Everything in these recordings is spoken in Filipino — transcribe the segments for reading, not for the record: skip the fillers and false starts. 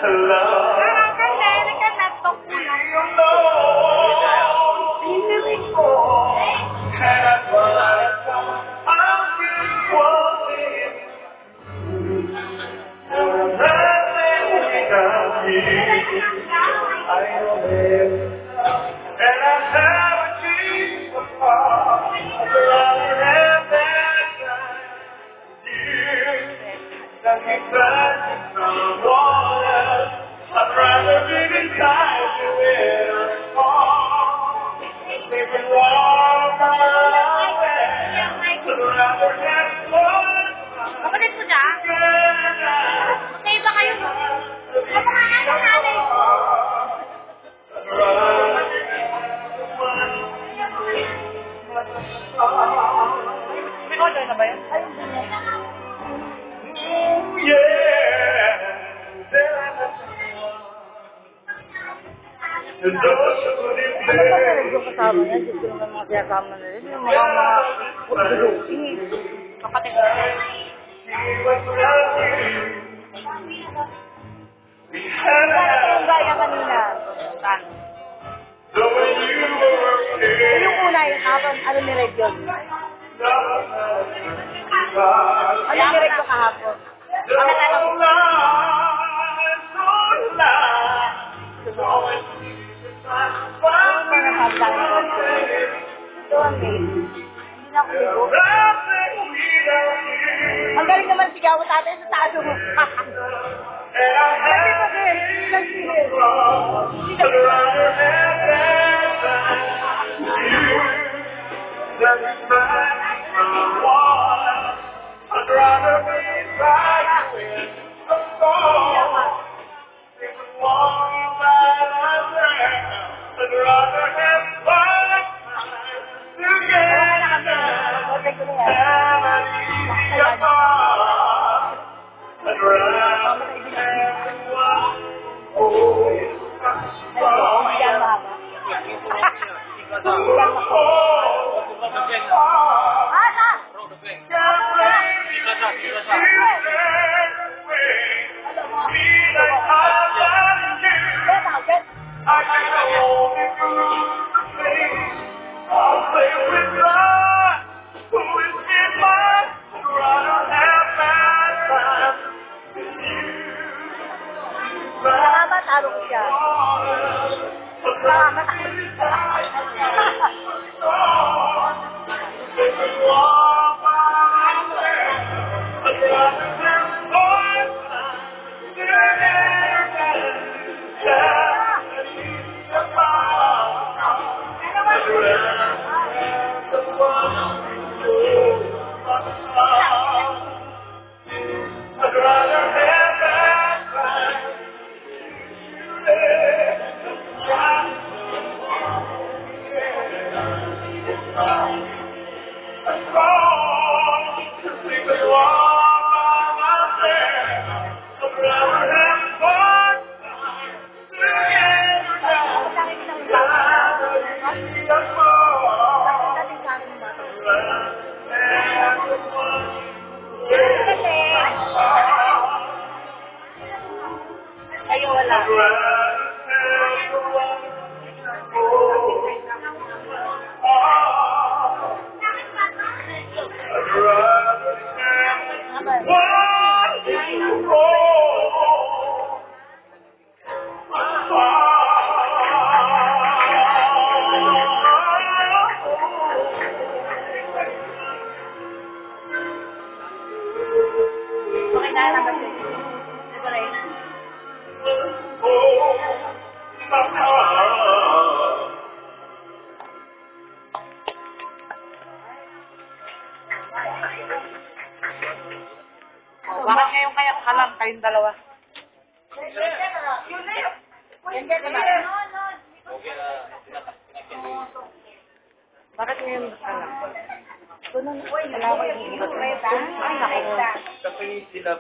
Kapatid mo siya? Magkaiba kayo. Kapakanan natin. May order na ba yun? Ay, Ano ba talaga yung kasama niya? Diyos ko naman mga kasama na rin. Yung mga pagduduki. kapatid. Yung gaya kanina. Saan? Yung una, yung hapon, ano ni Red yun? Ano ni Red ko kahapon? Ito ang mail. Hindi na ako ligo. Ang galing naman sigaw mo tatay sa taas mo. Kasi pa din. I'd rather be by you in a storm. I'd rather have fun together than an easy apart. I'd rather have one always strong. Bakit ngayon kaya kalam kayong dalawa? Bakit ngayon kalam? Wala ko yung ibat. Ay, naku. Kasi sila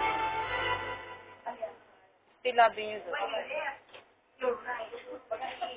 Still loving you.